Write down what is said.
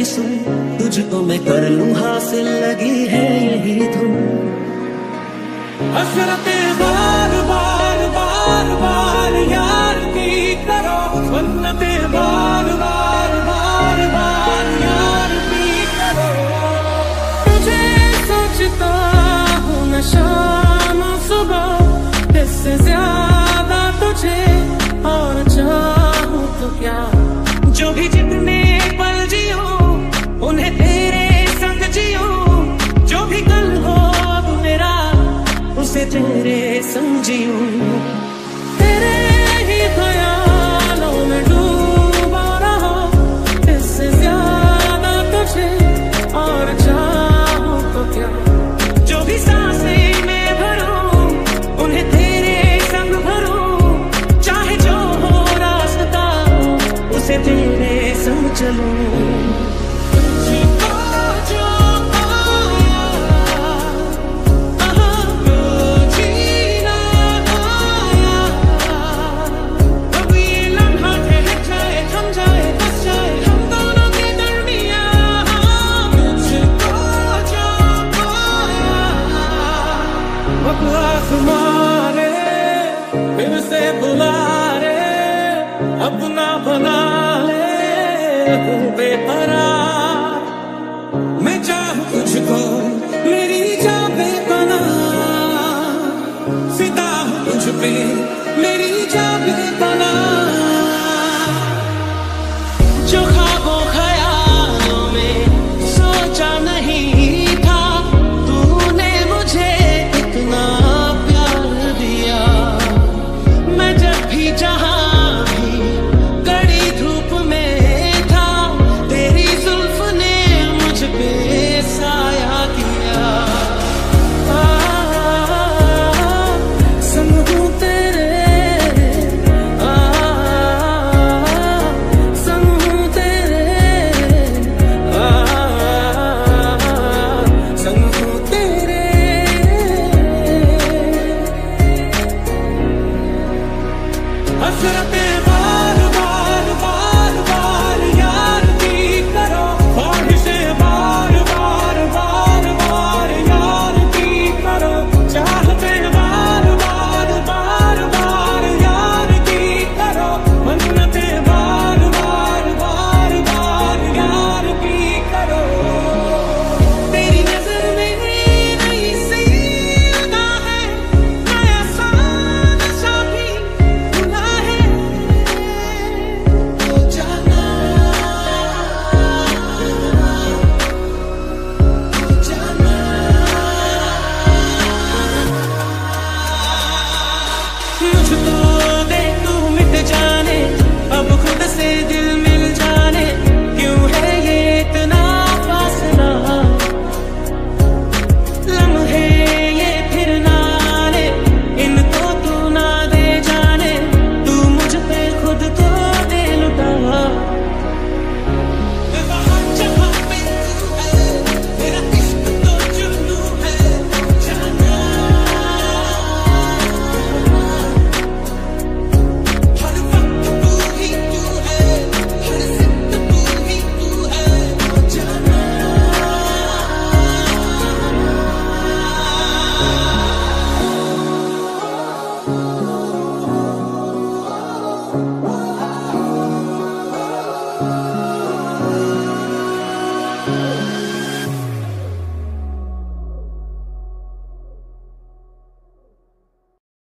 मेरी सुन, तुझको मैं कर लूं हासिल, लगी है यही धुन। हसरतें बार बार बार बार यार की करो, मन्नतें बार बार बार बार यार की करो। तुझे सोचता हूँ न शाम सुबह, इससे ज्यादा तुझे और चाहूँ तो क्या। जो भी जितने पल जियो उन्हें तेरे संग जियो, जो भी कल हो अब मेरा उसे तेरे संग जियो। तेरे ही ख्यालों में डूबा रहा, इससे ज्यादा तुझे और चाहूँ तो क्या। जो भी सांसें मैं भरूं उन्हें तेरे संग भरूं, चाहे जो हो रास्ता उसे तेरे संग चलूं।